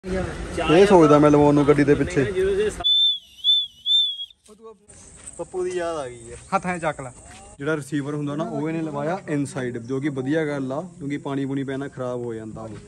ਇਹ ਸੋਚਦਾ ਮੈਂ ਲਵਾਉਣ ਨੂੰ ਗੱਡੀ ਦੇ ਪਿੱਛੇ। ਪੱਪੂ ਦੀ ਯਾਦ ਆ ਗਈ ਹੈ, ਹੱਥਾਂ 'ਚ ਚੱਕ ਲੈ। ਜਿਹੜਾ ਰਿਸੀਵਰ ਹੁੰਦਾ ਨਾ ਉਹ ਇਹਨੇ ਲਵਾਇਆ ਇਨਸਾਈਡ, ਜੋ ਕਿ ਵਧੀਆ ਗੱਲ ਆ ਕਿਉਂਕਿ ਪਾਣੀ ਪੂਣੀ ਪੈਣਾ ਖਰਾਬ ਹੋ ਜਾਂਦਾ ਉਹ।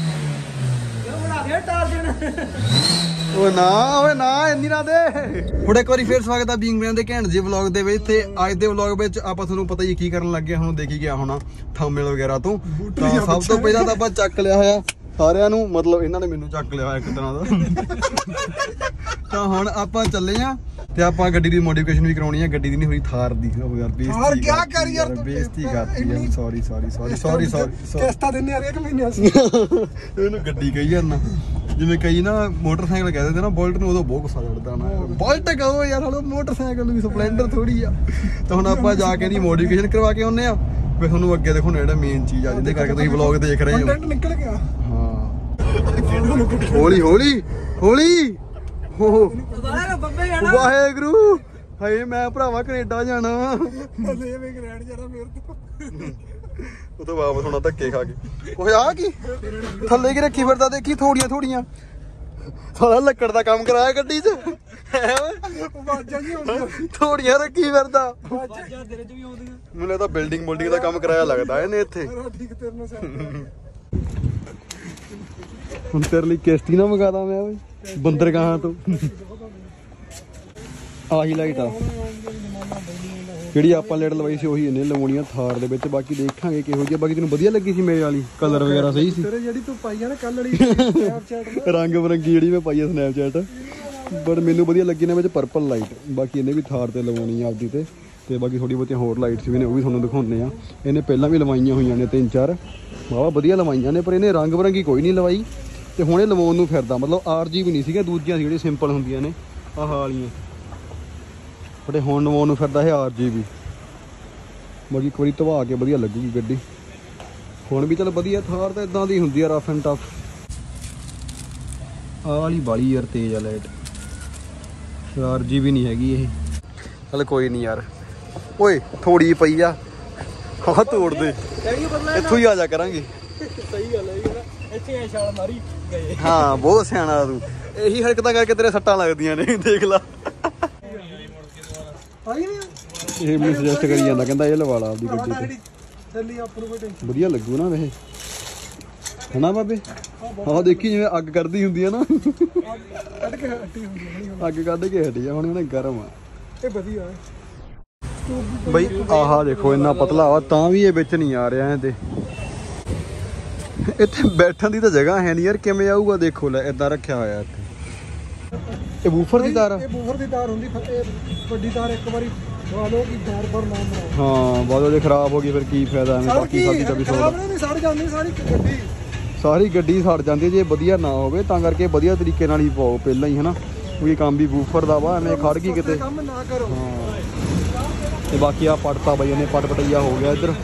ਓਏ ਨਾ ਇੰਨੀ ਨਾ ਦੇ। ਹੁਣ ਇੱਕ ਵਾਰੀ ਫੇਰ ਸਵਾਗਤ ਆ ਬੀਇੰਗ ਬ੍ਰੈਂਡ ਦੇ ਘੈਂਟ ਜਿਹੇ ਵਲੌਗ ਦੇ ਵਿੱਚ। ਤੇ ਅੱਜ ਦੇ ਵਲੌਗ ਵਿੱਚ ਆਪਾਂ ਤੁਹਾਨੂੰ ਪਤਾ ਹੀ ਕੀ ਕਰਨ ਲੱਗੇ, ਹੁਣ ਦੇਖੀ ਗਿਆ ਹੋਣਾ ਥੰਬਨੇਲ ਵਗੈਰਾ ਤੋਂ। ਤਾਂ ਸਭ ਤੋਂ ਪਹਿਲਾਂ ਤਾਂ ਆਪਾਂ ਚੱਕ ਲਿਆ ਹੋਇਆ ਸਾਰਿਆਂ ਨੂੰ, ਮਤਲਬ ਇਹਨਾਂ ਨੇ ਮੈਨੂੰ ਚੱਕ ਲਿਆ ਹੋਇਆ ਇੱਕ ਤਰ੍ਹਾਂ ਦਾ। ਤਾਂ ਹੁਣ ਆਪਾਂ ਚੱਲੇ ਆ ਤੇ ਆਪਾਂ ਗੱਡੀ ਦੀ ਮੋਡੀਫਿਕੇਸ਼ਨ ਵੀ ਕਰਾਉਣੀ ਹੈ। ਗੱਡੀ ਦੀ ਨਹੀਂ ਹੋਈ, ਥਾਰ ਦੀ। ਉਹ ਯਾਰ ਬੇਇੱਜ਼ਤੀ ਕੀ ਕਰ ਯਾਰ, ਬੇਇੱਜ਼ਤੀ ਕਰਤੀ ਯਾਰ। ਸੌਰੀ ਕਿਸ਼ਤਾਂ ਦਿੰਦੇ ਹਰ ਇੱਕ ਮਹੀਨੇ ਇਹਨੂੰ ਗੱਡੀ ਕਹੀ ਜਾਂਦਾ, ਜਿਵੇਂ ਕਈ ਨਾ ਮੋਟਰਸਾਈਕਲ ਕਹਿ ਦਿੰਦੇ ਨਾ ਬੁਲਟ ਨੂੰ, ਉਦੋਂ ਬਹੁਤ ਗੁੱਸਾ ਚੜਦਾ ਨਾ। ਬੁਲਟ ਕਹੋ ਯਾਰ, ਹਲੋ ਮੋਟਰਸਾਈਕਲ ਨੂੰ ਵੀ ਸਪਲੈਂਡਰ ਥੋੜੀ ਆ। ਤਾਂ ਹੁਣ ਆਪਾਂ ਜਾ ਕੇ ਇਹਦੀ ਮੋਡੀਫਿਕੇਸ਼ਨ ਕਰਵਾ ਕੇ ਆਉਂਦੇ ਆ, ਫਿਰ ਤੁਹਾਨੂੰ ਅੱਗੇ ਦੇਖੋ ਜਿਹੜਾ ਮੇਨ ਚੀਜ਼ ਆ ਜਿਹਦੇ ਕਰਕੇ ਤੁਸੀਂ ਵਲੌਗ ਦੇਖ ਰਹੇ ਹੋ। ਨਿਕਲ ਗਿਆ। ਹਾਂ ਹੌਲੀ ਹੌਲੀ ਹੌਲੀ। ਵਾਹਿਗੁਰੂ, ਹਾਏ ਮੈਂ ਭਰਾਵਾ ਕੈਨੇਡਾ ਜਾਣਾ। ਉਹ ਤੋਂ ਵਾਪਸ ਹੋਣਾ ਧੱਕੇ ਖਾ ਕੇ। ਉਹ ਆ ਕੀ ਥੱਲੇ ਕੀ ਰੱਖੀ ਫਿਰਦਾ, ਦੇਖੀ ਥੋੜੀਆਂ ਥੋੜੀਆਂ। ਸਾਲਾ ਲੱਕੜ ਦਾ ਕੰਮ ਕਰਾਇਆ ਗੱਡੀ 'ਚ, ਥੋੜੀਆਂ ਰੱਖੀ ਫਿਰਦਾ। ਮੈਨੂੰ ਲੱਗਦਾ ਬਿਲਡਿੰਗ ਬੁਲਡਿੰਗ ਦਾ ਕੰਮ ਕਰਾਇਆ ਲੱਗਦਾ ਇਹਨੇ ਇੱਥੇ। ਹੁਣ ਤੇਰੇ ਲਈ ਕਿਸ਼ਤੀ ਨਾ ਮੰਗਾਦਾ ਮੈਂ ਓਏ ਬੰਦਰਗਾਹਾਂ ਤੋਂ। ਆਹੀ ਲਾਈਟ ਆ ਜਿਹੜੀ ਆਪਾਂ ਲਾਈਟ ਲਵਾਈ ਸੀ, ਉਹੀ ਇਹਨੇ ਲਵਾਉਣੀ ਆ ਥਾਰ ਦੇ ਵਿੱਚ। ਬਾਕੀ ਦੇਖਾਂਗੇ ਕਿਹੋ ਜਿਹੀ। ਬਾਕੀ ਤੈਨੂੰ ਵਧੀਆ ਲੱਗੀ ਸੀ ਮੇਰੇ ਵਾਲੀ, ਕਲਰ ਵਗੈਰਾ ਸਹੀ ਸੀ। ਜਿਹੜੀ ਤੂੰ ਪਾਈ ਆ ਨਾ ਕੱਲ ਵਾਲੀ ਸਨੈਪਚੈਟ ਰੰਗ ਬਰੰਗੀ ਜਿਹੜੀ ਮੈਂ ਪਾਈ ਆ ਸਨੈਪਚੈਟ, ਬਟ ਮੈਨੂੰ ਵਧੀਆ ਲੱਗੀ ਨਾ ਵਿੱਚ ਪਰਪਲ ਲਾਈਟ। ਬਾਕੀ ਇਹਨੇ ਵੀ ਥਾਰ ਤੇ ਲਵਾਉਣੀ ਆ ਆਪਦੀ ਤੇ ਬਾਕੀ ਥੋੜੀ ਬਹੁਤੀਆਂ ਹੋਰ ਲਾਈਟਸ ਵੀ ਨੇ, ਉਹ ਵੀ ਤੁਹਾਨੂੰ ਦਿਖਾਉਂਦੇ ਆ। ਇਹਨੇ ਪਹਿਲਾਂ ਵੀ ਲਵਾਈਆਂ ਹੋਈਆਂ ਨੇ 3-4 ਵਾਹਵਾ ਵਧੀਆ ਲਵਾਈਆਂ ਨੇ, ਪਰ ਇਹਨੇ ਰੰਗ ਬਰੰਗੀ ਕੋਈ ਨਹੀਂ ਲਵਾਈ। ਤੇ ਹੁਣ ਇਹ ਲਵਾਉਣ ਨੂੰ ਫਿਰਦਾ, ਮਤਲਬ RGB ਨਹੀਂ ਸੀਗਾ, ਦੂਜੀਆਂ ਸੀ ਜਿਹੜੀਆਂ ਸਿੰਪਲ ਹੁੰਦੀਆਂ ਨੇ ਆਹ ਵਾਲੀਆਂ, ਬਟ ਹੁਣ ਲਵਾਉਣ ਨੂੰ ਫਿਰਦਾ ਇਹ RGB। ਬਾਕੀ ਇੱਕ ਵਾਰੀ ਧਵਾ ਕੇ ਵਧੀਆ ਲੱਗੂਗੀ ਗੱਡੀ। ਹੁਣ ਵੀ ਚੱਲ ਵਧੀਆ, ਥਾਰ ਤਾਂ ਇਦਾਂ ਦੀ ਹੁੰਦੀ ਆ ਰਫ ਐਂਡ ਟਫ। ਆਹ ਵਾਲੀ ਬਾਲੀ ਯਾਰ ਤੇਜ਼ ਆ ਲਾਈਟ, RGB ਨਹੀਂ ਹੈਗੀ ਇਹ। ਚੱਲ ਕੋਈ ਨਹੀਂ ਯਾਰ, ਓਏ ਥੋੜੀ ਪਈ ਆ, ਹਾਂ ਤੋੜ ਦੇ, ਇੱਥੋਂ ਹੀ ਆ ਜਾ ਕਰਾਂਗੇ। ਸਹੀ ਗੱਲ ਹੈ, ਇੱਥੇ ਛਾਲ ਮਾਰੀ ਗਏ। ਹਾਂ ਬਹੁਤ ਸਿਆਣਾ ਤੂੰ, ਇਹੀ ਹਰਕਤਾਂ ਕਰਕੇ ਤੇਰੇ ਸੱਟਾਂ ਲੱਗਦੀਆਂ ਨੇ, ਦੇਖ ਲਾ। ਇਹ ਮੈਨੂੰ ਸੁਜੈਸਟ ਕਰੀ ਜਾਂਦਾ, ਕਹਿੰਦਾ ਇਹ ਲਵਾ ਲਾ ਆਪਦੀ ਗੱਡੀ ਤੇ, ਵਧੀਆ ਲੱਗੂ ਨਾ ਇਹ, ਹਨਾ ਬਾਬੇ। ਹਾਂ ਦੇਖੀ ਜਿਵੇਂ ਅੱਗ ਕੱਢਦੀ ਹੁੰਦੀ ਆ ਨਾ, ਅੱਗ ਕੱਢ ਕੇ ਹਟੀ ਆ। ਹੁਣ ਇਹਨੇ ਗਰਮ ਆ ਇਹ ਵਧੀਆ ਬਈ। ਆਹਾ ਦੇਖੋ ਇੰਨਾ ਪਤਲਾ ਵਾ ਤਾਂ ਵੀ ਇਹ ਵਿੱਚ ਨਹੀਂ ਆ ਰਿਹਾ। ਇਹਦੇ ਇੱਥੇ ਬੈਠਣ ਦੀ ਤਾਂ ਜਗ੍ਹਾ ਹੈ ਨਹੀਂ ਯਾਰ, ਕਿਵੇਂ ਆਊਗਾ ਦੇਖੋ। ਲੈ ਏਦਾਂ ਰੱਖਿਆ ਹੋਇਆ ਇੱਥੇ। ਇਹ ਬੂਫਰ ਦੀ ਤਾਰ ਆ, ਇਹ ਬੂਫਰ ਦੀ ਤਾਰ ਹੁੰਦੀ। ਵੱਡੀ ਤਾਰ ਇੱਕ ਵਾਰੀ ਲਵਾ ਲਓ ਕਿ ਤਾਰ ਪਰ ਨਾ ਬਣਾਓ। ਹਾਂ ਬਾਅਦ ਜੇ ਖਰਾਬ ਹੋ ਗਈ ਫਿਰ ਕੀ ਫਾਇਦਾ ਐਵੇਂ। ਬਾਕੀ ਸਾਡੀ ਤਾਂ ਵੀ ਸੜ ਜਾਂਦੀ ਸਾਰੀ ਗੱਡੀ ਸੜ ਜਾਂਦੀ ਜੇ ਵਧੀਆ ਨਾ ਹੋਵੇ। ਤਾਂ ਕਰਕੇ ਵਧੀਆ ਤਰੀਕੇ ਨਾਲ ਹੀ ਪਾਓ ਪਹਿਲਾਂ ਹੀ, ਹਨਾ, ਕਿਉਂਕਿ ਕੰਮ ਵੀ ਬੂਫਰ ਦਾ ਵਾ, ਐਵੇਂ ਖੜ ਗਈ ਕਿਤੇ ਕੰਮ ਨਾ ਕਰੋ। ਹਾਂ ਤੇ ਬਾਕੀ ਆ ਪੜਤਾ ਬਈ ਇਹਨੇ, ਪਟਈਆ ਹੋ ਗਿਆ ਇੱਧਰ।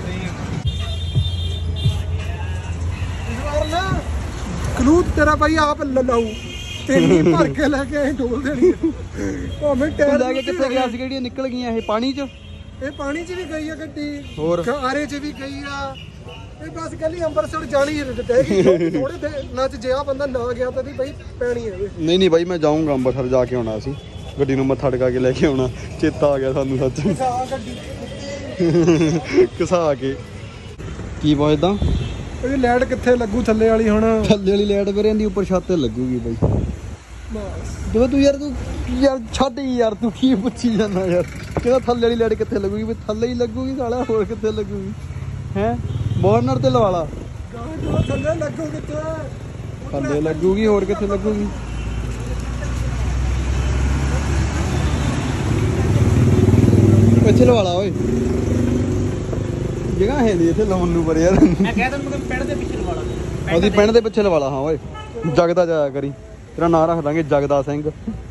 ਕਲੂਤ ਤੇਰਾ ਭਾਈ ਆਪ ਲਾਊ, ਤੇਰੀ ਭਰ ਕੇ ਲੈ ਕੇ ਐ ਢੋਲ ਦੇਣੀ। ਭਾਵੇਂ ਟਾਇਰ ਲੈ ਕੇ ਕਿੱਥੇ ਗਿਆ ਸੀ? ਜਿਹੜੀਆਂ ਨਿਕਲ ਗਈਆਂ ਇਹ ਪਾਣੀ 'ਚ, ਇਹ ਪਾਣੀ 'ਚ ਵੀ ਗਈ ਆ ਗੱਡੀ, ਹੋਰ ਆਰੇ 'ਚ ਵੀ ਗਈ ਆ। ਇਹ ਬਸ ਕੱਲੀ ਅੰਮ੍ਰਿਤਸਰ ਜਾਣੀ ਰਹੇਗੀ ਥੋੜੇ ਦਿਨਾਂ 'ਚ। ਜੇ ਆ ਬੰਦਾ ਨਾ ਗਿਆ ਤਾਂ ਬਈ ਪੈਣੀ ਹੈ। ਨਹੀਂ ਬਾਈ ਮੈਂ ਜਾਊਂਗਾ ਅੰਮ੍ਰਿਤਸਰ, ਜਾ ਕੇ ਆਉਣਾ ਸੀ, ਗੱਡੀ ਨੂੰ ਮੱਥਾ ਟਿਕਾ ਕੇ ਲੈ ਕੇ ਆਉਣਾ। ਚੇਤਾ ਆ ਗਿਆ ਸਾਨੂੰ ਸੱਚ, ਘਸਾ ਕੇ। ਕੀ ਪੁੱਛਦਾ? ਇਹ ਲਾਈਟ ਕਿੱਥੇ ਲੱਗੂ ਥੱਲੇ ਵਾਲੀ? ਹੁਣ ਥੱਲੇ ਵਾਲੀ ਲਾਈਟ ਮੇਰੇ ਦੀ ਉੱਪਰ ਛੱਤ ਤੇ ਲੱਗੂਗੀ ਬਾਈ। ਬਸ ਤੂੰ ਯਾਰ ਛੱਡ ਯਾਰ, ਤੂੰ ਕੀ ਪੁੱਛੀ ਜਾਂਦਾ ਯਾਰ? ਕਹਿੰਦਾ ਥੱਲੇ ਵਾਲੀ ਲਾਈਟ ਕਿੱਥੇ ਲੱਗੂਗੀ? ਵੀ ਥੱਲੇ ਹੀ ਲੱਗੂਗੀ ਸਾਲਾ, ਹੋਰ ਕਿੱਥੇ ਲੱਗੂਗੀ? ਹੈ ਬੋਰਨਰ ਤੇ ਲਵਾ ਲਾ। ਥੱਲੇ ਲੱਗੂ ਕਿੱਥੇ? ਥੱਲੇ ਲੱਗੂਗੀ, ਹੋਰ ਕਿੱਥੇ ਲੱਗੂਗੀ? ਪਿੱਛੇ ਲਵਾ ਲਾ ਓਏ, ਜਗ੍ਹਾ ਹੈ ਨਹੀਂ ਇੱਥੇ ਲਾਉਣ ਨੂੰ। ਪਰ ਯਾਰ ਮੈਂ ਕਹਿ ਦਿੰਦਾ ਪੈਣ ਦੇ ਪਿੱਛੇ ਲਵਾ ਲਾ। ਉਹਦੀ ਪੈਣ ਦੇ ਪਿੱਛੇ ਲਵਾ ਲਾ। ਹਾਂ ਓਏ ਜਗਦਾ ਜਾਇਆ ਕਰੀ, ਤੇਰਾ ਨਾਂ ਰੱਖ ਦਾਂਗੇ ਜਗਦਾ ਸਿੰਘ।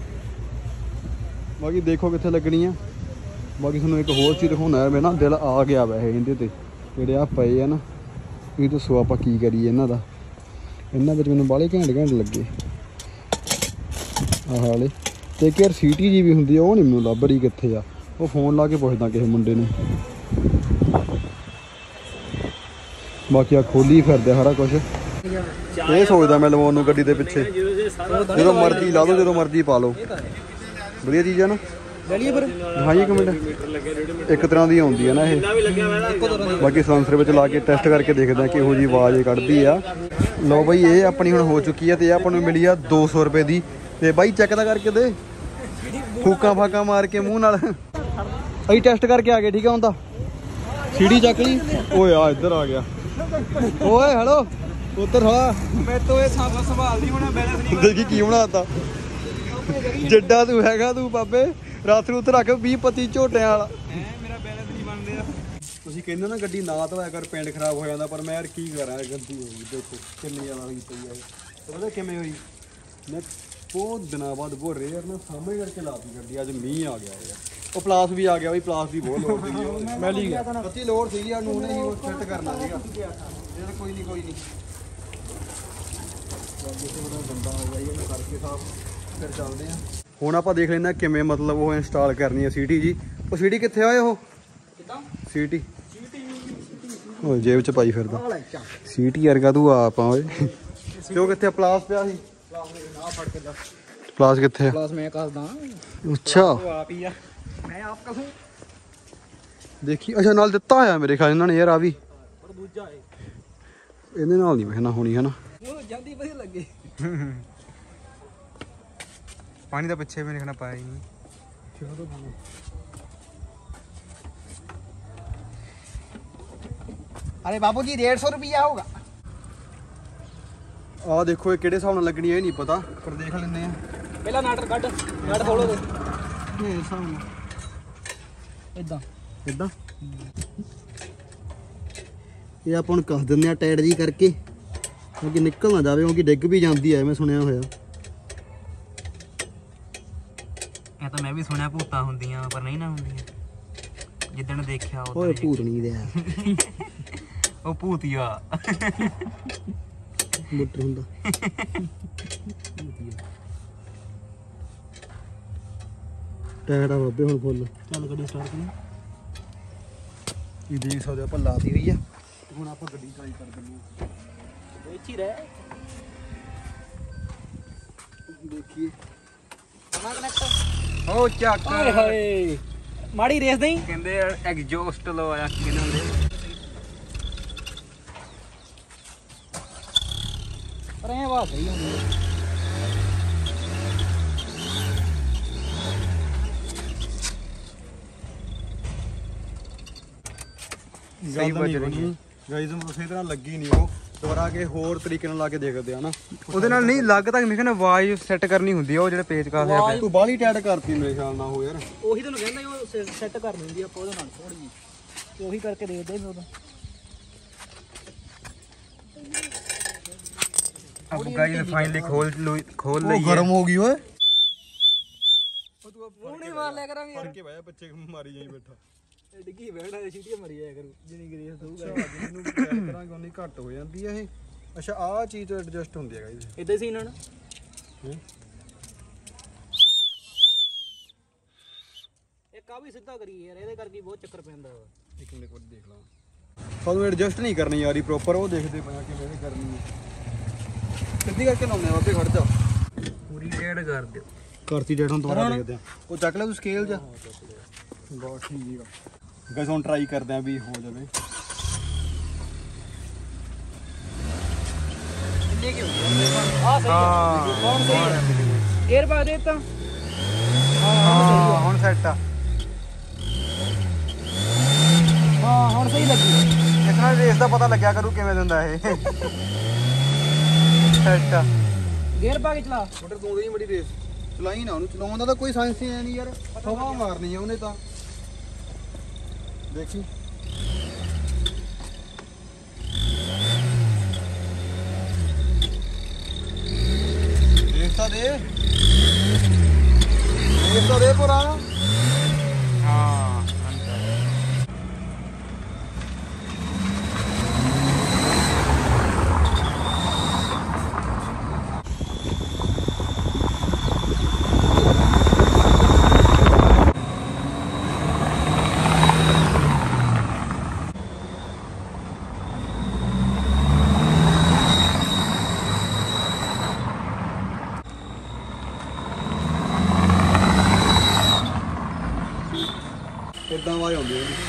ਬਾਕੀ ਦੇਖੋ ਕਿੱਥੇ ਲੱਗਣੀ ਆ। ਬਾਕੀ ਤੁਹਾਨੂੰ ਇੱਕ ਹੋਰ ਚੀਜ਼ ਦਿਖਾਉਣਾ ਹੈ, ਮੈਂ ਨਾ ਦਿਲ ਆ ਗਿਆ ਵੈਸੇ ਇਹਦੇ ਤੇ, ਜਿਹੜੇ ਆ ਪਏ ਆ ਨਾ, ਇਹ ਦੱਸੋ ਆਪਾਂ ਕੀ ਕਰੀਏ ਇਹਨਾਂ ਦਾ। ਇਹਨਾਂ ਵਿੱਚ ਮੈਨੂੰ ਬਾਹਲੇ ਘੈਂਟ ਲੱਗੇ ਆਹ ਵਾਲੇ। ਤੇ ਇੱਕ ਯਾਰ ਸੀਟੀ ਜੀ ਵੀ ਹੁੰਦੀ ਆ, ਉਹ ਨਹੀਂ ਮੈਨੂੰ ਲੱਭ ਰਹੀ ਕਿੱਥੇ ਆ। ਉਹ ਫੋਨ ਲਾ ਕੇ ਪੁੱਛਦਾ ਕਿਸੇ ਮੁੰਡੇ ਨੂੰ। ਬਾਕੀ ਆ ਖੋਲੀ ਫਿਰਦੇ ਸਾਰਾ ਕੁਛ। ਇਹ ਸੋਚਦਾ ਮੈਂ ਲਵਾਉਣ ਨੂੰ ਗੱਡੀ ਦੇ ਪਿੱਛੇ, ਜਦੋਂ ਮਰਜ਼ੀ ਲਾ ਦਿਓ, ਜਦੋਂ ਮਰਜ਼ੀ ਪਾ ਲਓ, ਵਧੀਆ ਚੀਜ਼ ਆ ਨਾ। ਲੈ ਲਈਏ ਫਿਰ। ਦਿਖਾਈਏ ਇੱਕ ਮਿੰਟ, ਇੱਕ ਤਰ੍ਹਾਂ ਦੀ ਆਉਂਦੀ ਹੈ ਨਾ ਇਹ। ਬਾਕੀ ਸਲੈਂਸਰ ਵਿੱਚ ਲਾ ਕੇ ਟੈਸਟ ਕਰਕੇ ਦੇਖਦੇ ਆ ਕਿਹੋ ਜਿਹੀ ਆਵਾਜ਼ ਕੱਢਦੀ ਆ। ਲਓ ਬਾਈ ਇਹ ਆਪਣੀ ਹੁਣ ਹੋ ਚੁੱਕੀ ਆ ਤੇ ਇਹ ਆਪਾਂ ਨੂੰ ਮਿਲੀ ਆ 200 ਰੁਪਏ ਦੀ। ਤੇ ਬਾਈ ਚੈੱਕ ਤਾਂ ਕਰਕੇ ਦੇ, ਫੂਕਾਂ ਫਾਕਾਂ ਮਾਰ ਕੇ ਮੂੰਹ ਨਾਲ। ਅਸੀਂ ਟੈਸਟ ਕਰਕੇ ਆ ਗਏ, ਠੀਕ ਆ ਹੁਣ ਤਾਂ ਸੀੜੀ ਚੱਕ ਲਈ। ਓਏ ਆ ਇੱਧਰ ਆ ਗਿਆ, ਓਏ ਹੈਲੋ ਉੱਧਰ ਹਾਂ। ਮੈਂ ਤੋਂ ਇਹ ਸਾਫਾ ਸੰਭਾਲਦੀ ਹੋਣਾ, ਬੈਲੈਂਸ ਨਹੀਂ ਦੇਖੀ ਕੀ ਬਣਾਤਾ, ਜਿੱਡਾ ਤੂੰ ਹੈਗਾ ਤੂੰ ਬਾਬੇ, ਰਾਤ ਨੂੰ ਉੱਥੇ ਰੱਖ 20-25 ਝੋਟਿਆਂ ਵਾਲਾ। ਮੇਰਾ ਬੈਲੈਂਸ ਨਹੀਂ ਬਣਦੇ ਆ। ਤੁਸੀਂ ਕਹਿੰਦੇ ਨਾ ਗੱਡੀ ਨਾ ਧੋਇਆ ਕਰ ਪਿੰਡ ਖਰਾਬ ਹੋ ਜਾਂਦਾ, ਪਰ ਮੈਂ ਯਾਰ ਕੀ ਕਰਾਂ, ਗੰਦੀ ਹੋ ਗਈ। ਦੇਖੋ ਕਿੰਨੀ ਜ਼ਿਆਦਾ ਹੋਈ ਪਈ ਆ ਇਹ। ਪਤਾ ਕਿਵੇਂ ਹੋਈ, ਮੈਂ ਬਹੁਤ ਦਿਨਾਂ ਬਾਅਦ ਬਹੁਤ ਰੇਅਰ ਨਾ ਸਾਹਮਣੇ ਕਰਕੇ ਲਾਤੀ ਗੱਡੀ। ਅੱਜ ਮੀਂਹ ਆ ਗਿਆ ਯਾਰ, ਉਹ ਪਲਾਸ ਵੀ ਆ ਗਿਆ ਬਈ, ਪਲਾਸ ਦੀ ਬਹੁਤ ਲੋੜ ਸੀਗੀ। ਮੈਂ ਲਈ ਗਿਆ ਸੱਚੀ ਲੋੜ ਸੀਗੀ ਆ ਨੂੰ ਨਹੀਂ ਫਿੱਟ ਕਰਨਾ ਸੀਗਾ ਯਾਰ। ਕੋਈ ਨਹੀਂ ਕੋਈ ਨਹੀਂ, ਬੰਦਾ ਹੋਊਗਾ ਇਹਨੂੰ ਕਰਕੇ ਸਾਫ, ਫਿਰ ਚੱਲਦੇ ਆ। ਹੁਣ ਆਪਾਂ ਦੇਖ ਲੈਂਦੇ ਕਿਵੇਂ ਮਤਲਬ ਉਹ ਇੰਸਟਾਲ ਕਰਨੀ ਹੈ ਸੀਟੀ ਜੀ। ਉਹ ਸੀਟੀ ਕਿੱਥੇ ਆਏ ਉਹ ਸੀਟੀ? ਉਹ ਜੇਬ ਚ ਪਾਈ ਫਿਰਦਾ ਸੀਟੀ ਵਰਗਾ ਤੂੰ ਆਪ ਆ ਓਏ। ਤੇ ਉਹ ਕਿੱਥੇ ਪਲਾਸ ਪਿਆ ਸੀ? ਪਲਾਸ ਕਿੱਥੇ ਆ? ਪਲਾਸ ਮੈਂ ਕੱਸਦਾ। ਅੱਛਾ ਉਹ ਆਪ ਹੀ ਆ, ਮੈਂ ਆਪ ਕਸੂੰ। ਦੇਖੀ ਅੱਛਾ ਨਾਲ ਦਿੱਤਾ ਹੋਇਆ ਮੇਰੇ ਖਿਆਲ ਇਹਨਾਂ ਨੇ ਯਾਰ। ਆ ਵੀ ਪਰ ਦੂਜਾ ਹੈ, ਇਹਦੇ ਨਾਲ ਨਹੀਂ ਮੈਂ ਹੋਣੀ ਹੈ ਨਾ। ਉਹ ਜਲਦੀ ਵਧੀਆ ਲੱਗੇ। पानी तो पीछे भी लिखना पाया ही नहीं। अरे बाबू जी 150 रुपया होगा। ਆ ਦੇਖੋ ਇਹ ਕਿਹੜੇ ਹਿਸਾਬ ਨਾਲ ਲੱਗਣੀ ਹੈ ਇਹ ਨਹੀਂ ਪਤਾ, ਪਰ ਦੇਖ ਲੈਂਦੇ ਆ। ਪਹਿਲਾਂ ਨਾਟਰ ਕੱਢ, ਨਾਟ ਖੋਲੋ ਦੇ। ਇਹ ਹਿਸਾਬ ਨਾਲ ਇਦਾਂ ਇਦਾਂ ਇਹ ਆਪਾਂ ਨੂੰ ਕੱਸ ਦਿੰਦੇ ਆ ਟਾਈਟ ਜੀ ਕਰਕੇ, ਕਿਉਂਕਿ ਨਿਕਲ ਨਾ ਜਾਵੇ, ਕਿਉਂਕਿ ਡਿੱਗ ਵੀ ਜਾਂਦੀ ਐ ਮੈਂ ਸੁਣਿਆ ਹੋਇਆ। ਇਹ ਤਾਂ ਮੈਂ ਵੀ ਸੁਣਿਆ ਭੂਤਾਂ ਹੁੰਦੀਆਂ ਪਰ ਨਹੀਂ ਨਾ ਹੁੰਦੀਆਂ। ਜਿੱਦਣ ਦੇਖਿਆ ਓਏ ਭੂਤ ਨਹੀਂ ਦੇ ਉਹ ਭੂਤੀਆ ਬੁੱਟਰ ਹੁੰਦਾ। ਟਾਇਰ ਆ ਬਾਬੇ ਹੁਣ ਫੁੱਲ। ਚੱਲ ਗੱਡੀ ਸਟਾਰਟ ਕਰ। ਇਹ ਦੇਖ ਸਕਦੇ ਆਪਾਂ ਲਾਤੀ ਹੋਈ ਆ। ਹੁਣ ਆਪਾਂ ਗੱਡੀ ਟਰਾਈ ਕਰ ਦਿੰਦੇ ਆ। ਇੱਥੇ ਹੀ ਰਹਿ। ਦੇਖੀਏ ਕਮਾ ਕਨੈਕਟ। ਉਹ ਚੱਕ ਓਏ ਹਾਏ ਮਾੜੀ ਰੇਸ ਨਹੀਂ ਕਹਿੰਦੇ ਐਗਜ਼ੌਸਟ ਲਵਾਇਆ ਕਿਹਨੇ ਹੁੰਦੇ। ਪਰ ਇਹ ਆਵਾਜ਼ ਸਹੀ ਹੁੰਦੀ ਹੈ। ਸਹੀ ਵੱਜ ਰਹੀ ਗਾਈਜ਼ ਨੂੰ ਉਸੇ ਤਰ੍ਹਾਂ ਲੱਗੀ ਨਹੀਂ ਉਹ। ਦੁਬਾਰਾ ਕੇ ਹੋਰ ਤਰੀਕੇ ਨਾਲ ਲਾ ਕੇ ਦੇਖਦੇ ਆ ਨਾ। ਉਹਦੇ ਨਾਲ ਨਹੀਂ ਲੱਗ ਤਾਂ ਮੈਂ ਕਹਿੰਦਾ ਆਵਾਜ਼ ਸੈੱਟ ਕਰਨੀ ਹੁੰਦੀ ਆ, ਉਹ ਜਿਹੜੇ ਪੇਚ ਕਾਸ ਆ। ਤੂੰ ਬਾਹਲੀ ਟਾਈਟ ਕਰਤੀ ਮੇਰੇ ਖਿਆਲ ਨਾਲ ਉਹ ਯਾਰ। ਉਹੀ ਤੁਹਾਨੂੰ ਕਹਿੰਦਾ ਉਹ ਸੈੱਟ ਕਰ ਲੈਂਦੀ ਆਪਾਂ ਉਹਦੇ ਨਾਲ ਥੋੜੀ ਜਿਹੀ। ਉਹੀ ਕਰਕੇ ਦੇਖਦੇ ਨੇ ਉਹਦਾ। अब गाइस फाइनली खोल ਉਹ ਗਰਮ ਹੋ ਗਈ ਓਏ। ਉਹ ਤੂੰ ਪੂਣੀ ਮਾਰ ਲਿਆ ਕਰਾਂਗੇ ਯਾਰ। ਕੇ ਭਾਇਆ ਬੱਚੇ ਮਾਰੀ ਜਾਈ ਬੈਠਾ। ਇਹ ਡਿੱਗੀ ਬੈਠਾ ਤੇ ਸੀਟੀਆਂ ਮਰੀ ਜਾਇਆ ਕਰੂ ਜਿੰਨੀ ਗਰੀਸ ਹੋਊਗਾ। ਜਿਹਨੂੰ ਟਾਈਟ ਕਰਾਂਗੇ ਉਨੀ ਘੱਟ ਹੋ ਜਾਂਦੀ ਆ ਇਹ। ਅੱਛਾ ਆਹ ਚੀਜ਼ ਤੋਂ ਐਡਜਸਟ ਹੁੰਦੀ ਹੈ ਗਾਈਜ਼। ਇਦਾਂ ਹੀ ਸੀ ਇਹਨਾਂ ਨੂੰ। ਇੱਕ ਆ ਵੀ ਸਿੱਧਾ ਕਰੀ ਯਾਰ, ਇਹਦੇ ਕਰਕੇ ਬਹੁਤ ਚੱਕਰ ਪੈਂਦਾ ਵਾ। ਇੱਕ ਮਿੰਟ ਕੋਲ ਦੇਖ ਲਾਂ। ਸਾਨੂੰ ਐਡਜਸਟ ਨਹੀਂ ਕਰਨੀ ਯਾਰੀ ਪ੍ਰੋਪਰ, ਉਹ ਦੇਖਦੇ ਪਿਆ ਕਿਵੇਂ ਇਹ ਕਰਨੀ ਹੈ। ਸਿੱਧੀ ਕਰਕੇ ਲਾਉਂਦੇ ਆ ਬਾਬੇ, ਖੜ ਜਾ। पूरी डेढ़ कर दो। ਕਰਤੀ ਡੇਟ ਹੁਣ ਦੁਬਾਰਾ ਦੇਖਦੇ ਆ। ਉਹ ਚੱਕ ਲੈ ਤੂੰ ਸਕੇਲ ਜਾ। ਬਹੁਤ ਠੀਕ ਆ ਗਾਇਸ, ਹੁਣ ਟਰਾਈ ਕਰਦੇ ਆ ਵੀ ਹੋ ਜਾਵੇ। ਇੰਨੇ ਕੀ ਹੁੰਦੇ ਆ ਸਹੀ ਆ। ਕੌਣ ਸਹੀ ਆ? 에ਅਰ ਪਾ ਦੇ ਤਾਂ। हाँ हुन सेट आ। ਹਾਂ ਹੁਣ ਸਹੀ ਲੱਗੀ। ਇਸ ਨਾਲ ਰੇਸ ਦਾ ਪਤਾ ਲੱਗਿਆ ਕਰੂ ਕਿਵੇਂ ਦਿੰਦਾ ਇਹ। सेट आ। ਗੇਅਰ ਪਾ ਕੇ ਚਲਾ। ਮੋਟਰ ਤੋਂ ਉਹਦੀ ਬੜੀ ਰੇਸ ਚਲਾਈ ਨਾ, ਉਹਨੂੰ ਚਲਾਉਣ ਦਾ ਤਾਂ ਕੋਈ ਸਾਇੰਸ ਹੀ ਨਹੀਂ ਯਾਰ। ਹਵਾ ਮਾਰਨੀ ਆ ਉਹਨੇ ਤਾਂ। ਦੇਖੀ ਦੇਖਤਾ ਦੇ, ਦੇਖਤਾ ਦੇ ਪੂਰਾ। हाँ ਆਵਾਜ਼ ਆਉਂਦੀ ਹੈ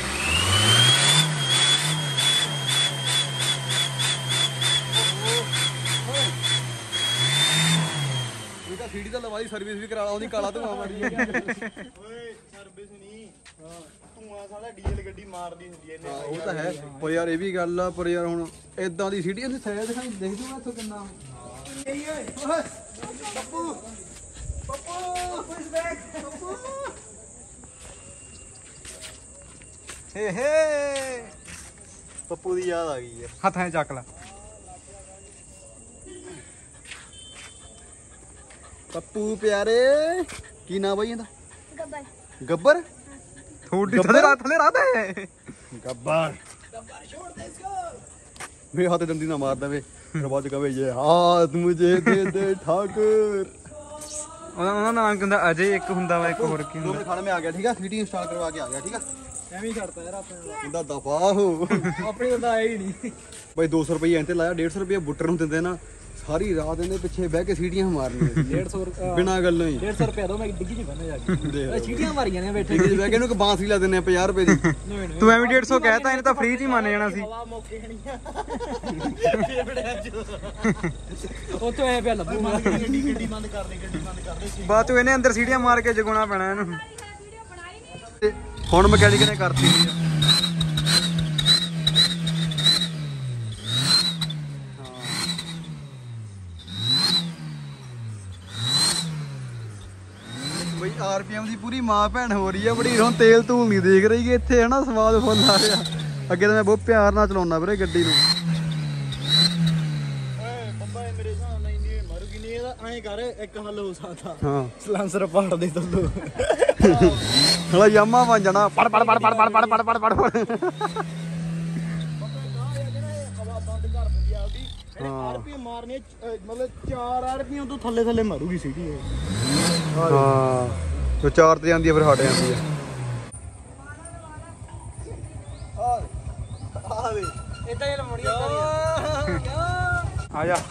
ਇਹ ਤਾਂ ਸੀਡੀ ਤਾਂ ਲਵਾਈ ਸਰਵਿਸ ਵੀ ਕਰਾ ਲਾ ਉਹਦੀ ਕਾਲਾ ਧੂਆ ਮਾਰੀ ਓਏ ਸਰਵਿਸ ਨਹੀਂ ਧੂਆਂ ਸਾਲਾ ਡੀਜ਼ਲ ਗੱਡੀ ਮਾਰਦੀ ਹੁੰਦੀ ਐ ਇਹਨੇ ਉਹ ਤਾਂ ਹੈ ਪਰ ਯਾਰ ਇਹ ਵੀ ਗੱਲ ਆ ਪਰ ਯਾਰ ਹੁਣ ਇਦਾਂ ਦੀ ਸੀਡੀ ਦੀ ਸਾਈਜ਼ ਦਿਖਾਈ ਦੇਖ ਜੂਗਾ ਇੱਥੋਂ ਕਿੰਨਾ Pappu Pappu push back Pappu hey hey Pappu ਦੀ ਯਾਦ ਆ ਗਈ ਐ ਹੱਥਾਂ 'ਚ ਚੱਕ ਲੈ ਪੱਪੂ ਪਿਆਰੇ ਕੀ ਨਾਂ ਬਾਈ ਇਹਦਾ ਗੱਬਰ ਗੱਬਰ ਥੋੜੀ ਥੱਲੇ ਰਾਤੇ ਗੱਬਰ ਮੇਰੇ ਹੱਥ ਦੰਦੀ ਨਾ ਮਾਰ ਦੇਵੇ ਫਿਰ ਬਾਅਦ ਚ ਕਹੇ ਇਹ ਹਾਥ ਮੁਝੇ ਦੇ ਦੇ ਠਾਕੁਰ ਉਹਦਾ ਨਾਮ ਕੀ ਹੁੰਦਾ ਅਜੇ ਇੱਕ ਹੁੰਦਾ ਵਾ ਇੱਕ ਹੋਰ ਕੀ ਦੋ ਹੁੰਦਾ ਮਿੰਟ ਖਾਣੇ ਮੈਂ ਆ ਗਿਆ ਠੀਕ ਆ ਸੀਟੀ ਇੰਸਟਾਲ ਕਰਵਾ ਕੇ ਆ ਗਿਆ ਠੀਕ ਆ ਐਵੇਂ ਹੀ ਕਰਤਾ ਯਾਰ ਆਪਣੇ ਕਹਿੰਦਾ ਦਫਾ ਹੋ ਆਪਣੀ ਤਾਂ ਆਇਆ ਹੀ ਨਹੀਂ ਬਾਈ 200 ਰੁਪਏ ਐਂ ਤੇ ਲਾਇਆ 150 ਰੁਪਏ ਬੁੱਟਰ ਨੂੰ ਦਿੰਦੇ ਨਾ ਸਾਰੀ ਰਾਤ ਇਹਦੇ ਪਿੱਛੇ ਬਹਿ ਕੇ ਸੀਟੀਆਂ ਮਾਰਨੀਆਂ 150 ਬਿਨਾਂ ਗੱਲੋਂ ਹੀ 150 ਰੁਪਏ ਦੋ ਮੈਂ ਡਿੱਗੀ ਚ ਬੰਨੇ ਜਾ ਕੇ ਦੇਖ ਚੀਟੀਆਂ ਮਾਰੀਆਂ ਨੇ ਬੈਠੇ ਠੀਕ ਹੈ ਬਹਿ ਕੇ ਇਹਨੂੰ ਕਿ ਬਾਂਸ ਵੀ ਲਾ ਦਿੰਦੇ ਆ 50 ਰੁਪਏ ਦੀ ਤੂੰ ਐਵੇਂ 150 ਕਹਿਤਾ ਇਹਨੇ ਤਾਂ ਫ੍ਰੀ 'ਚ ਹੀ ਮੰਨ ਜਾਣਾ ਸੀ ਹਵਾ ਮੌਕੇ ਨਹੀਂ ਉਹ ਤੋਂ ਐ ਪਿਆ ਲੱਭੂਗਾ ਗੱਡੀ ਬੰਦ ਕਰ ਦੇ ਬਾਅਦ ਤੂੰ ਇਹਨੇ ਅੰਦਰ ਸੀੜੀਆਂ ਮਾਰ ਕੇ ਜਗਾਉਣਾ ਪੈਣਾ ਇਹਨੂੰ ਵੀਡੀਓ ਬਣਾਈ ਨਹੀਂ ਤੇ ਹੁਣ ਮਕੈਨਿਕ ਨੇ ਕਰਤੀ ਹੋਈ ਆ ਬਈ ਆਰਪੀਐਮ ਦੀ ਪੂਰੀ ਮਾਂ ਭੈਣ ਹੋ ਰਹੀ ਆ ਬੜੀ ਹੁਣ ਤੇਲ ਧੂਲ ਨਹੀਂ ਦੇਖ ਰਹੀ ਕਿ ਇੱਥੇ ਹਨਾ ਸਵਾਦ ਫੁੱਲ ਆ ਰਿਹਾ ਅੱਗੇ ਤਾਂ ਮੈਂ ਬਹੁਤ ਪਿਆਰ ਨਾਲ ਚਲਾਉਣਾ ਵੀਰੇ ਗੱਡੀ ਨੂੰ ਓਏ ਬੰਬਾ ਇਹ ਮੇਰੇ ਹਿਸਾਬ ਨਾਲ ਇੰਨੀ ਮਰੂਗੀ ਨਹੀਂ ਇਹਦਾ ਐਂ ਕਰ ਇੱਕ ਹੱਲ ਹੋ ਸਕਦਾ ਹਾਂ ਸਲੈਂਸਰ ਪਾੜ ਦੇ ਤੱਲੋ ਹਲਾ ਯਾਮਾ ਬਣ ਜਾਣਾ ਪੜ ਪੜ ਪੜ ਪੜ ਪੜ ਪੜ ਪੜ ਪੜ ਪੜ ਹਵਾ ਬੰਦ ਕਰ ਦਿੰਦੀ ਆ ਉਹਦੀ ਜਿਹੜੇ ਆਰਪੀ ਮਾਰਨੇ ਮਤਲਬ 4 ਆਰਪੀਆਂ ਤੋਂ ਥੱਲੇ ਥੱਲੇ ਮਾਰੂਗੀ ਸੀਟੀ ਇਹ ਹਾਂ ਜੋ ਚਾਰ ਤੇ ਜਾਂਦੀ ਆ ਫਿਰ ਹਟ ਜਾਂਦੀ ਆ ਆ ਦੇ ਇਦਾਂ ਹੀ ਲਮੜੀ ਆ ਜਾ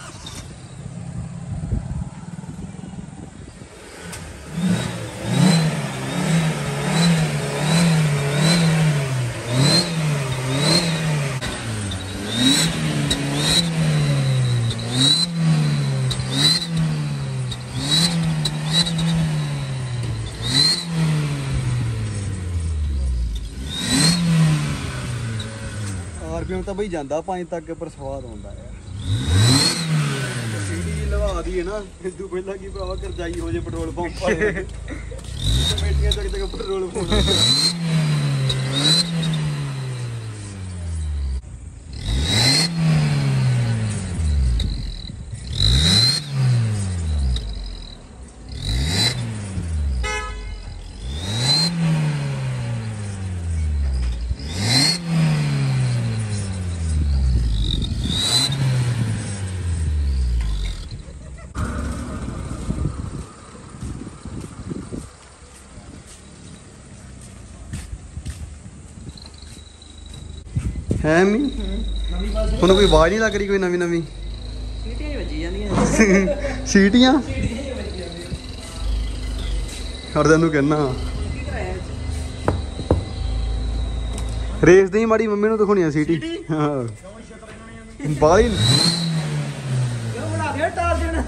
ਆਰਪੀਐਮ ਤਾਂ ਬਈ ਜਾਂਦਾ 5 ਤੱਕ ਪਰ ਸਵਾਦ ਆਉਂਦਾ ਯਾਰ ਸੀਡੀ ਲਵਾ ਦੀ ਹੈ ਨਾ ਇਦੋਂ ਪਹਿਲਾਂ ਕੀ ਭਰਾਵਾ ਕਰਜਾਈ ਹੋ ਜੇ ਪੈਟਰੋਲ ਪੰਪ ਵਾਲੇ ਕਮੇਟੀਆਂ ਤੱਕ ਤੱਕ ਪੈਟਰੋਲ ਪਾਉਣਾ ਹੈ ਮੀ ਤੁਹਾਨੂੰ ਕੋਈ ਆਵਾਜ਼ ਨਹੀਂ ਲੱਗ ਰਹੀ ਕੋਈ ਨਵੀਂ ਨਵੀਂ ਚੀਟੀਆਂ ਹੀ ਵੱਜੀ ਜਾਂਦੀਆਂ ਸੀਟੀਆਂ ਹਰ ਦਿਨ ਨੂੰ ਕਹਿਣਾ ਰੇਸ ਦੀ ਮਾੜੀ ਮੰਮੀ ਨੂੰ ਦਿਖਾਉਣੀ ਆ ਸੀਟੀ ਹਾਂ ਬਾਲੀ ਕਿਉਂ ਬਣਾ ਦੇ ਟਾਰ ਦੇਣਾ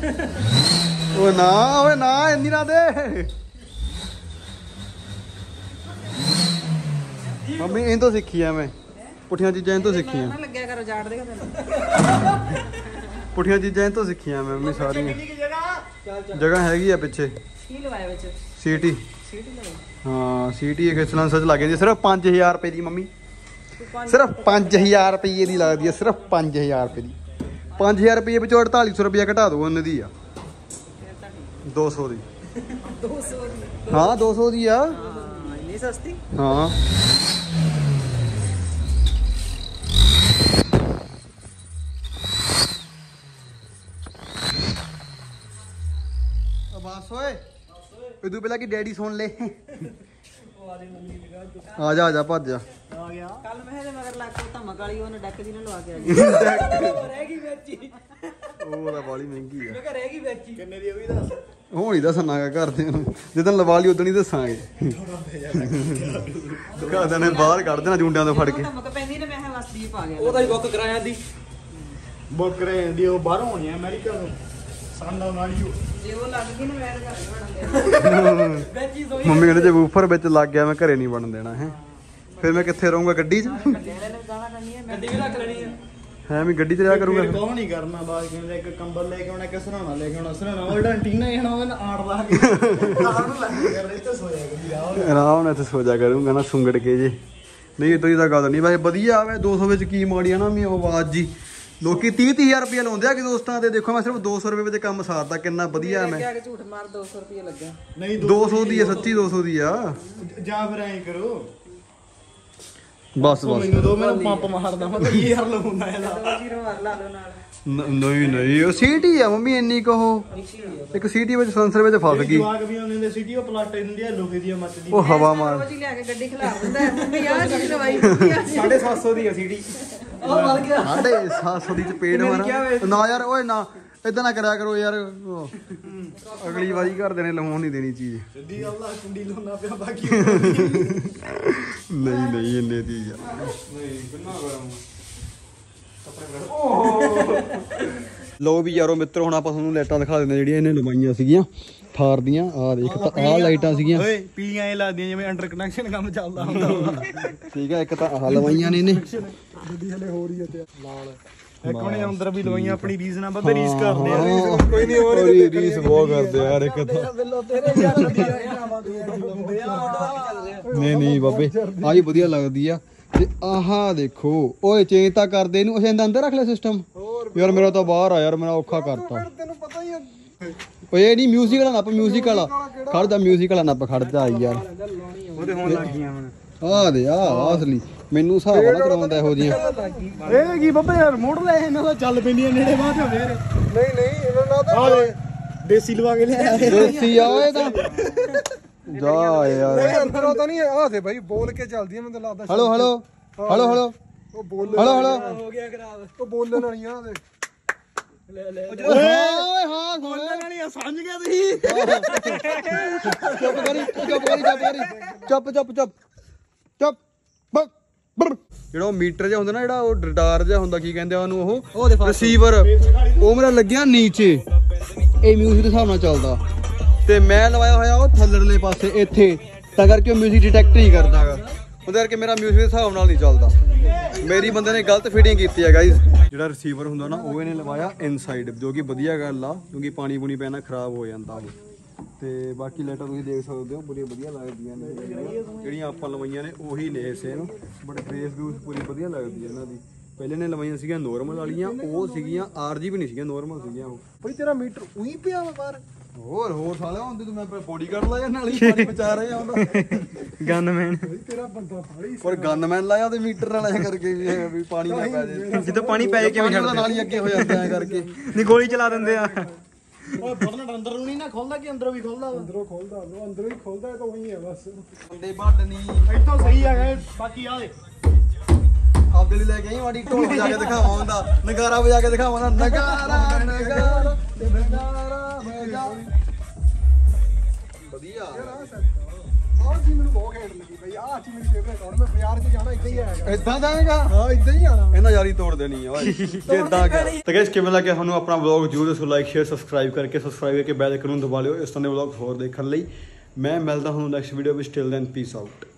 ਓਏ ਨਾ ਇੰਨੀ ਨਾ ਦੇ ਮੰਮੀ ਇਹ ਤੋਂ ਸਿੱਖੀ ਆ ਮੈਂ ਪੁੱਠੀਆਂ ਚੀਜ਼ਾਂ ਇਹ ਤੋਂ ਸਿੱਖੀਆਂ ਨਾ ਲੱਗਿਆ ਕਰ ਜਾੜ ਦੇਗਾ ਤੈਨੂੰ ਪੁੱਠੀਆਂ ਚੀਜ਼ਾਂ ਇਹ ਤੋਂ ਸਿੱਖੀਆਂ ਮੈਂ ਮੰਮੀ ਸਾਰੀਆਂ ਚੱਲ ਚੱਲ ਜਗ੍ਹਾ ਹੈਗੀ ਆ ਪਿੱਛੇ ਕੀ ਲਵਾਇਆ ਵਿੱਚ ਸੀਟੀ ਸੀਟੀ ਲਵਾਈ ਹਾਂ ਸੀਟੀ ਇੱਕ ਸਲੈਂਸਰ ਚ ਲੱਗ ਜਾਂਦੀ ਸਿਰਫ 5000 ਰੁਪਏ ਦੀ ਮੰਮੀ ਸਿਰਫ 5000 ਰੁਪਏ ਦੀ ਲੱਗਦੀ ਹੈ ਸਿਰਫ 5000 ਰੁਪਏ ਦੀ 5000 ਰੁਪਏ ਵਿੱਚੋਂ 4800 ਰੁਪਏ ਘਟਾ ਦੋ ਉਹਨਾਂ ਦੀ ਆ 200 ਦੀ 200 ਦੀ ਹਾਂ 200 ਦੀ ਆ ਹਾਂ ਇੰਨੀ ਸਸਤੀ ਹਾਂ ਬਸ ਓਏ ਇਦੋਂ ਪਹਿਲਾਂ ਕਿ ਡੈਡੀ ਸੁਣ ਲੈ ਆ ਜਾ ਭੱਜ ਜਾ ਆ ਗਿਆ ਕੱਲ ਮੈਂ ਇਹਦੇ ਮਗਰ ਲੱਗ ਕੇ ਧਮਕ ਵਾਲੀ ਉਹਨੇ ਡੈਕ ਦੀ ਨਾ ਲਵਾ ਕੇ ਆ ਗਈ ਰਹਿ ਗਈ ਵਿੱਚ ਹੀ ਉਹ ਤਾਂ ਬਾਲੀ ਮਹਿੰਗੀ ਆ। ਮੈਂ ਕਿਹਾ ਰਹਿ ਗਈ ਵਿੱਚ ਹੀ। ਕਿੰਨੇ ਦੀ ਉਹ ਵੀ ਦੱਸ। ਹੁਣ ਹੀ ਦੱਸਣਾਗਾ ਘਰਦਿਆਂ ਨੂੰ, ਜਦੋਂ ਲਵਾ ਲਈ ਉਦੋਂ ਹੀ ਦੱਸਾਂਗੇ। ਘਰਦਿਆਂ ਨੇ ਬਾਹਰ ਕੱਢ ਦੇਣਾ ਜੁੰਡਿਆਂ ਤੋਂ ਫੜ ਕੇ। ਧਮਕ ਪੈਂਦੀ ਨੇ, ਮੈਂ ਕਿਹਾ ਵਸਦੀ ਪਾ ਗਿਆ। ਉਹਦਾ ਹੀ ਬੁੱਕ ਕਰਾਇਆ ਦੀ। ਬੁੱਕ ਰਹਿੰਦੀ ਉਹ ਬਾਹਰੋਂ ਆਉਣੀ ਆ ਅਮਰੀਕਾ ਤੋਂ। ਸਾਡਾ ਨਾਲ ਹੀ ਜੇ ਉਹ ਲੱਗ ਗਈ ਨਾ ਮੈਂ ਤਾਂ ਘਰ ਬਣਨ ਦੇ। ਵਿੱਚ ਹੀ ਸੋਈ ਮੰਮੀ ਕਹਿੰਦੇ ਜੇ ਵੂਫਰ ਵਿੱਚ ਲੱਗ ਗਿਆ ਮੈਂ ਘਰੇ ਨਹੀਂ ਬਣਨ ਦੇਣਾ ਹੈ। ਫਿਰ ਮੈਂ ਕਿੱਥੇ ਰਹੂੰਗਾ, ਗੱਡੀ 'ਚ? ਗੱਡੀ ਵੀ ਰੱਖ ਲੈਣੀ ਆ। ਹੈ ਮੈਂ ਗੱਡੀ 'ਚ ਰਿਹਾ ਕਰੂੰਗਾ। ਕੌਣ ਨਹੀਂ ਕਰਨਾ ਬਾਅਦ ਕਹਿੰਦੇ ਇੱਕ ਕੰਬਲ ਲੈ ਕੇ ਆਉਣਾ, ਇੱਕ ਸਰਾਣਾ ਲੈ ਕੇ ਆਉਣਾ। ਸਰਾਣਾ ਉਹ ਜਿਹੜਾ ਟੀਨਾ ਜਣਾ ਉਹਨੇ ਆੜ ਲਾ ਕੇ ਆੜ ਨੂੰ ਲੱਗ ਗਿਆ ਇੱਥੇ ਸੋਇਆ ਕਰੀ ਆਰਾਮ ਨਾਲ ਇੱਥੇ ਸੋ ਜਾ ਕਰੂੰਗਾ ਨਾ ਸੁੰਗੜ ਕੇ ਜੇ। ਨਹੀਂ ਇਤੋਂ ਤਾਂ ਗੱਲ ਨਹੀਂ, ਵੈਸੇ ਵਧੀਆ ਆਵੇ 200 ਵਿੱਚ ਕੀ ਮਾੜੀ ਆ ਨਾ ਮੈਂ ਆਵਾਜ਼ ਜੀ। ਲੋਕੀ 30-30,000 ਰੁਪਏ ਲਾਉਂਦੇ ਆ ਕਿ ਦੋਸਤਾਂ ਤੇ, ਦੇਖੋ ਮੈਂ ਸਿਰਫ 200 ਰੁਪਏ ਵਿੱਚ ਕੰਮ ਸਾਰਦਾ, ਕਿੰਨਾ ਵਧੀਆ ਮੈਂ। ਕਿਹਾ ਕਿ ਝੂਠ ਮਾਰ 200 ਰੁਪਏ ਲੱਗਿਆ। ਨਹੀਂ 200 ਦੀ ਆ, ਸੱਚੀ 200 ਦੀ ਆ। ਜਾਂ ਫਿਰ ਐਂ ਕਰੋ ਬਸ ਮੈਨੂੰ ਦੋ ਮੈਨੂੰ ਪੰਪ ਮਾਰਦਾ ਮੈਂ 30,000 ਲਵਾਉਂਦਾ ਇਹਦਾ। ਜ਼ੀਰੋ ਮਾਰ ਲਾ ਲਓ ਨਾਲ। ਨਹੀਂ ਉਹ ਸੀਟੀ ਆ ਮੰਮੀ, ਇੰਨੀ ਕਹੋ। ਇੱਕ ਸੀਟੀ ਵਿੱਚ ਸੈਂਸਰ ਵਿੱਚ ਫਸ ਗਈ। ਜਵਾਕ ਵੀ ਆਉਂਦੇ ਨੇ ਸਿਟੀ ਉਹ ਪਲਾਟੇ ਦਿੰਦੀ ਆ ਲੋਹੇ ਦੀ ਮੱਚਦੀ। ਉਹ ਹਵਾ ਮਾਰ। ਰੋਜ਼ ਹੀ ਲਿਆ ਕੇ ਗੱਡੀ ਖਿਲਾਰ ਦਿੰਦਾ ਹੈ। ਮੰਮੀ ਆਹ ਚੀਜ਼ ਲਵਾਈ ਹੁੰਦੀ ਆ। 750 ਦੀ ਆ ਸੀਟੀ। ਉਹ ਮਰ ਗਿਆ। 750 ਦੀ ਚਪੇੜ ਮਾਰਾ ਨਾ ਯਾਰ। ਓਏ ਨਾ ਇਦਾਂ ਨਾ ਕਰਿਆ ਕਰੋ ਯਾਰ, ਅਗਲੀ ਵਾਰੀ ਘਰਦੇ ਨੇ ਲਵਾਉਣ ਨਹੀਂ ਦੇਣੀ ਚੀਜ਼। ਸਿੱਧੀ ਗੱਲ ਆ ਕੁੰਡੀ ਲਾਉਣਾ ਪਿਆ ਬਾਕੀ। ਨਹੀਂ ਇੰਨੇ ਦੀ ਆ। ਲੋ ਵੀ ਯਾਰੋ ਮਿੱਤਰੋ, ਹੁਣ ਆਪਾਂ ਤੁਹਾਨੂੰ ਲਾਈਟਾਂ ਦਿਖਾ ਦਿੰਦੇ ਜਿਹੜੀਆਂ ਇਹਨੇ ਲਵਾਈਆਂ ਸੀਗੀਆਂ ਥਾਰ ਦੀਆਂ। ਆਹ ਦੇਖ ਤਾਂ ਆਹ ਲਾਈਟਾਂ ਸੀਗੀਆਂ। ਓਏ ਪੀਲੀਆਂ ਐ ਲੱਗਦੀਆਂ ਜਿਵੇਂ ਅੰਡਰ ਕਨੈਕਸ਼ਨ ਕੰਮ ਚੱਲਦਾ ਹੁੰਦਾ। ਠੀਕ ਆ, ਇੱਕ ਤਾਂ ਆਹ ਲਵਾਈਆਂ ਨੇ ਇਹਨੇ। ਗੱਡੀ ਹਲੇ ਹੋ ਰਹੀ ਹੈ ਤੇ ਲਾਲ। ਇੱਕ ਉਹਨੇ ਅੰਦਰ ਵੀ ਲਵਾਈਆਂ ਆਪਣੀ ਰੀਸ ਨਾਲ ਬੰਦੇ ਰੀਸ ਕਰਦੇ ਆ। ਕੋਈ ਨਹੀਂ ਹੋਰ ਰੀਸ ਬਹੁਤ ਕਰਦੇ ਆ ਯਾਰ ਇੱਕ ਤਾਂ। ਬਿੱਲੋ ਤੇਰੇ ਯਾਰ ਨਹੀਂ ਬਾਬੇ ਆਹ ਹੀ ਵਧੀਆ ਲੱਗਦੀ ਆ। ਤੇ ਆਹਾ ਦੇਖੋ, ਓਏ ਚੇਂਜ ਤਾਂ ਕਰਦੇ ਇਹਨੂੰ। ਅਸੀਂ ਅੰਦਰ ਰੱਖ ਲਿਆ ਸਿਸਟਮ ਯਾਰ। ਮੇਰਾ ਤਾਂ ਬਾਹਰ ਆ ਯਾਰ, ਮੇਰਾ ਔਖਾ ਕਰਤਾ। ਤੈਨੂੰ ਪਤਾ ਹੀ ਹੈ ਓਏ ਇਹ ਨਹੀਂ ਮਿਊਜ਼ਿਕ ਵਾਲਾ ਨੱਪ, ਮਿਊਜ਼ਿਕ ਵਾਲਾ ਖੜਦਾ, ਮਿਊਜ਼ਿਕ ਵਾਲਾ ਨੱਪ ਖੜਦਾ ਯਾਰ। ਉਹਦੇ ਹੋਣ ਲੱਗ ਗਈਆਂ ਹੁਣ। ਆਹ ਦੇ ਆਹ ਅਸਲੀ ਮੈਨੂੰ ਹਿਸਾਬ ਵਾਲਾ ਕਰਾਉਂਦਾ ਇਹੋ ਜਿਹੀਆਂ। ਇਹ ਕੀ ਬੱਬੇ ਯਾਰ ਮੋੜ ਲੈ ਇਹਨਾਂ ਦਾ ਚੱਲ ਪੈਂਦੀਆਂ ਨੇੜੇ ਬਾਅਦ ਚ ਫੇਰ। ਨਹੀਂ ਇਹਨਾਂ ਨਾਲ ਤਾਂ ਆ ਦੇਸੀ ਲਵਾ ਕੇ ਲਿਆ। ਦੇਸੀ ਆ ਓਏ ਤਾਂ ਜਾ ਯਾਰ। ਅੰਦਰੋਂ ਤਾਂ ਨਹੀਂ ਆ ਤੇ ਭਾਈ ਬੋਲ ਕੇ ਚੱਲਦੀ ਹੈ, ਮੈਨੂੰ ਤਾਂ ਲੱਗਦਾ। ਹਲੋ ਹਲੋ ਹਲੋ ਹਲੋ ਉਹ ਬੋਲ ਹਲੋ ਹੋ ਗਿਆ ਖਰਾਬ। ਉਹ ਬੋਲਣ ਵਾਲੀਆਂ ਦੇ ਓਏ ਹਾਂ ਸੁਣ ਸਮਝ ਗਿਆ ਤੁਸੀਂ। ਚੁੱਪ ਕਰੀ ਚੁੱਪ ਕਰੀ ਚੁੱਪ ਕਰੀ ਚੁੱਪ ਚੁੱਪ ਚੁੱਪ ਚੁੱਪ ਬਰ। ਜਿਹੜਾ ਉਹ ਮੀਟਰ ਜਿਹਾ ਹੁੰਦਾ ਨਾ, ਜਿਹੜਾ ਉਹ ਰਡਾਰ ਜਿਹਾ ਹੁੰਦਾ, ਕੀ ਕਹਿੰਦੇ ਆ ਉਹਨੂੰ, ਉਹ ਰਿਸੀਵਰ, ਉਹ ਮੇਰਾ ਲੱਗਿਆ ਨੀਚੇ। ਇਹ ਮਿਊਜ਼ਿਕ ਦੇ ਹਿਸਾਬ ਨਾਲ ਚੱਲਦਾ ਤੇ ਮੈਂ ਲਵਾਇਆ ਹੋਇਆ ਉਹ ਥੱਲੜਲੇ ਪਾਸੇ ਇੱਥੇ, ਤਾਂ ਕਰਕੇ ਉਹ ਮਿਊਜ਼ਿਕ ਡਿਟੈਕਟ ਨਹੀਂ ਕਰਦਾਗਾ। ਉਹਦੇ ਕਰਕੇ ਮੇਰਾ ਮਿਊਜ਼ਿਕ ਦੇ ਹਿਸਾਬ ਨਾਲ ਨਹੀਂ ਚੱਲਦਾ। ਮੇਰੀ ਬੰਦੇ ਨੇ ਗਲਤ ਫਿਟਿੰਗ ਕੀਤੀ ਹੈ ਗਾਈਜ਼। ਜਿਹੜਾ ਰਿਸੀਵਰ ਹੁੰਦਾ ਨਾ ਉਹ ਇਹਨੇ ਲਵਾਇਆ ਇਨਸਾਈਡ, ਜੋ ਕਿ ਵਧੀਆ ਗੱਲ ਆ, ਕਿਉਂਕਿ ਪਾਣੀ ਪੂਣੀ ਪੈਣਾ ਖਰਾਬ ਹੋ ਜਾਂਦਾ ਉਹ। ਤੇ ਬਾਕੀ ਲਾਈਟਾਂ ਤੁਸੀਂ ਦੇਖ ਸਕਦੇ ਹੋ, ਬੜੀਆਂ ਵਧੀਆ ਲੱਗਦੀਆਂ ਨੇ ਜਿਹੜੀਆਂ ਆਪਾਂ ਲਵਾਈਆਂ ਨੇ, ਉਹੀ ਨੇ ਸੇਮ। ਬਟ ਫੇਸ ਗੂਸ ਪੂਰੀ ਵਧੀਆ ਲੱਗਦੀ ਹੈ ਇਹਨਾਂ ਦੀ। ਪਹਿਲੇ ਨੇ ਲਵਾਈਆਂ ਸੀਗੀਆਂ ਨੋਰਮਲ ਵਾਲੀਆਂ, ਉਹ ਸੀਗੀਆਂ RGB ਨਹੀਂ ਸੀਗੀਆਂ, ਨੋਰਮਲ ਸੀਗੀਆਂ ਉਹ। ਭਾਈ ਤੇਰਾ ਮੀਟਰ ਉਹੀ ਪਿਆ ਵਾ ਬਾਹਰ। ਹੋਰ ਸਾਲਿਆ ਹੁੰਦੇ ਤੂੰ, ਮੈਂ ਬੋਡੀ ਗਾਰਡ ਲਾਇਆ ਨਾਲ ਹੀ ਪਾਣੀ ਬਚਾ ਰਹੇ ਆਉਂਦਾ। ਗਨਮੈਨ ਤੇਰਾ ਬੰਦਾ ਫਾੜੀ ਪਰ ਗਨਮੈਨ ਲਾਇਆ ਤੇ ਮੀਟਰ ਨਾਲ ਐ ਕਰਕੇ ਵੀ ਪਾਣੀ ਨਾ ਪੈ ਜਾਏ। ਜਿੱਦੋਂ ਪਾਣੀ ਪੈ ਜਾਏ ਕਿਵੇਂ ਛੱਡਦੇ ਨਾਲ ਹੀ ਅੱਗੇ ਹੋ ਜਾਂਦਾ ਐ ਕਰਕੇ। ਨਹੀਂ ਗੋਲੀ ਚਲਾ ਦਿੰਦੇ ਆ। ਓਏ ਬਟਨ ਅੰਦਰ ਨੂੰ ਨਹੀਂ ਨਾ ਖੁੱਲਦਾ ਕਿ ਅੰਦਰੋਂ ਵੀ ਖੁੱਲਦਾ ਵਾ। ਅੰਦਰੋਂ ਖੋਲਦਾ, ਅੰਦਰੋਂ ਹੀ ਖੋਲਦਾ, ਤਾਂ ਉਹੀ ਹੈ ਬਸ। ਬੰਦੇ ਵੱਢ ਨਹੀਂ ਇੱਥੋਂ ਸਹੀ ਹੈਗਾ ਬਾਕੀ ਆ ਦੇ। ਆਪਦੇ ਲਈ ਲੈ ਕੇ ਆਈ ਮਾੜੀ ਢੋਲ ਵਜਾ ਕੇ ਦਿਖਾਵਾਂ ਹੁੰਦਾ, ਨਗਾਰਾ ਵਜਾ ਕੇ ਦਿਖਾਵਾਂ ਹੁੰਦਾ, ਨਗਾਰਾ ਨਗਾਰਾ ਤੇ ਨਗਾਰਾ ਵਜਾ। ਵਧੀਆ ਆਹ ਜੀ ਮੈਨੂੰ ਬਹੁਤ ਘੈਂਟ ਲੱਗੀ ਭਾਈ। ਆਹ ਚੀਜ਼ ਮੇਰੀ ਫੇਵਰੇਟ ਹੁਣ ਮੈਂ ਬਾਜ਼ਾਰ 'ਚ ਜਾਣਾ ਇੱਦਾਂ ਹੀ ਆਏਗਾ। ਇਦਾਂ ਜਾਏਗਾ? ਹਾਂ ਇੱਦਾਂ ਹੀ ਆਣਾ। ਇਹਨਾਂ ਯਾਰੀ ਤੋੜ ਦੇਣੀ ਆ ਓਏ ਜਿੱਦਾਂ ਕਰ। ਤਾਂ ਗਾਇਸ ਕਿਵੇਂ ਲੱਗਿਆ ਤੁਹਾਨੂੰ ਆਪਣਾ ਵਲੌਗ? ਜਰੂਰ ਦੱਸੋ, ਲਾਈਕ ਸ਼ੇਅਰ ਸਬਸਕ੍ਰਾਈਬ ਕਰਕੇ ਬੈਲ ਆਈਕਨ ਨੂੰ ਦਬਾ ਲਿਓ ਇਸ ਤਰ੍ਹਾਂ ਦੇ ਵਲੌਗ ਹੋਰ ਦੇਖਣ ਲਈ। ਮੈਂ ਮਿਲਦਾ ਹਾਂ ਨੈਕਸਟ ਵੀਡੀਓ ਵਿੱਚ। Till then peace out.